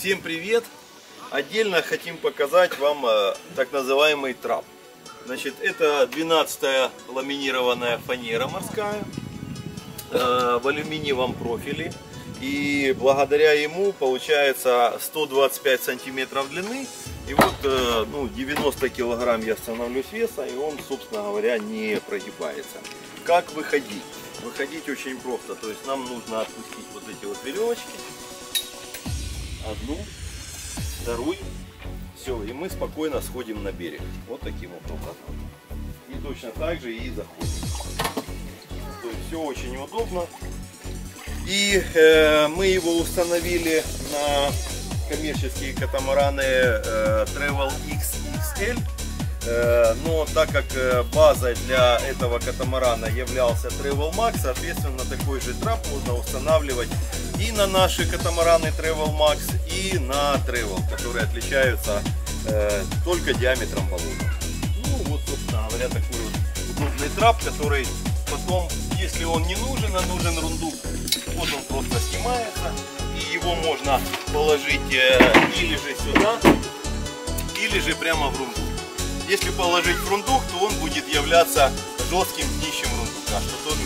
Всем привет! Отдельно хотим показать вам так называемый трап. Значит, это 12-я ламинированная фанера морская в алюминиевом профиле. И благодаря ему получается 125 сантиметров длины. И вот 90 килограмм я становлюсь веса, и он, собственно говоря, не прогибается. Как выходить? Выходить очень просто. То есть нам нужно отпустить вот эти вот веревочки. Одну, вторую. Все, и мы спокойно сходим на берег. Вот таким вот образом. И точно так же и заходим. То есть все очень удобно. И мы его установили на коммерческие катамараны Travel X XL. Но так как базой для этого катамарана являлся Travel Max, соответственно такой же трап можно устанавливать и на наши катамараны Travel Max, и на Travel, которые отличаются только диаметром баллона. Ну вот, собственно говоря, такой вот удобный трап, который потом, если он не нужен, а нужен рундук, вот он просто снимается, и его можно положить или же сюда, или же прямо в рундук. Если положить в рундук, то он будет являться жестким днищем рундука, что тоже